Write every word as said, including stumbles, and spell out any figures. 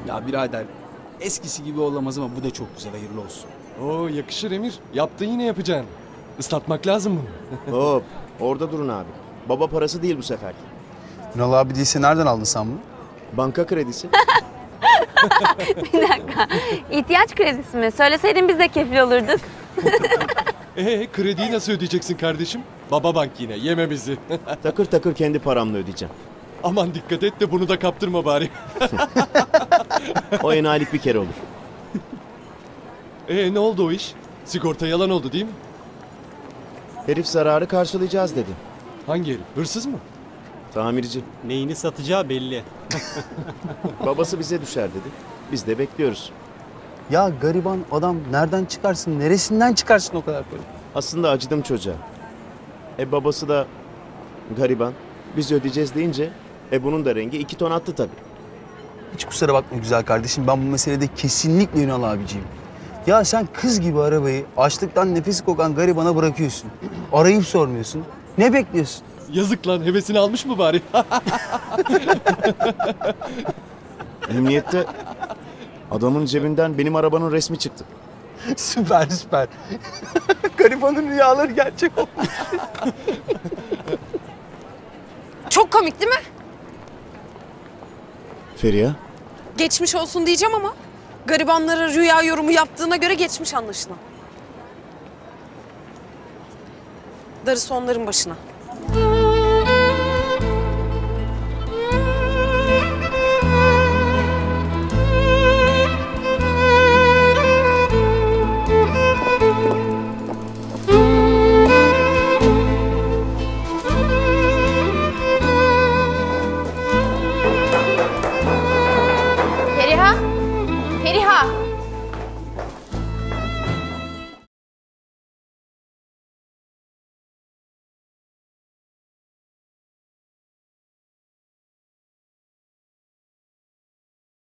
Ya birader eskisi gibi olamaz ama bu da çok güzel, hayırlı olsun. Oo yakışır Emir. Yaptın yine yapacağını. Islatmak lazım bunu. Hop, orada durun abi. Baba parası değil bu sefer. Ünal abi değilse nereden aldın sen bunu? Banka kredisi. Bir dakika. İhtiyaç kredisi mi? Söyleseydin biz de kefil olurduk. Ee krediyi nasıl ödeyeceksin kardeşim? Baba bank yine yeme bizi. Takır takır kendi paramla ödeyeceğim. Aman dikkat et de bunu da kaptırma bari. O enayilik bir kere olur. Ee ne oldu o iş? Sigorta yalan oldu değil mi? Herif zararı karşılayacağız dedi. Hangi herif? Hırsız mı? Tamirci. Neyini satacağı belli. Babası bize düşer dedi. Biz de bekliyoruz. Ya gariban adam nereden çıkarsın, neresinden çıkarsın o kadar para? Aslında acıdım çocuğa. E babası da gariban. Biz ödeyeceğiz deyince e bunun da rengi iki ton attı tabii. Hiç kusura bakma güzel kardeşim, ben bu meselede kesinlikle Ünal abiciyim. Ya sen kız gibi arabayı açlıktan nefesi kokan garibana bırakıyorsun. Arayıp sormuyorsun. Ne bekliyorsun? Yazık lan, hevesini almış mı bari? Emniyette adamın cebinden benim arabanın resmi çıktı. Süper süper. Garibanın rüyaları gerçek olmuş. Çok komik değil mi? Feriha? Geçmiş olsun diyeceğim ama garibanlara rüya yorumu yaptığına göre geçmiş anlaşılan. Darısı onların başına.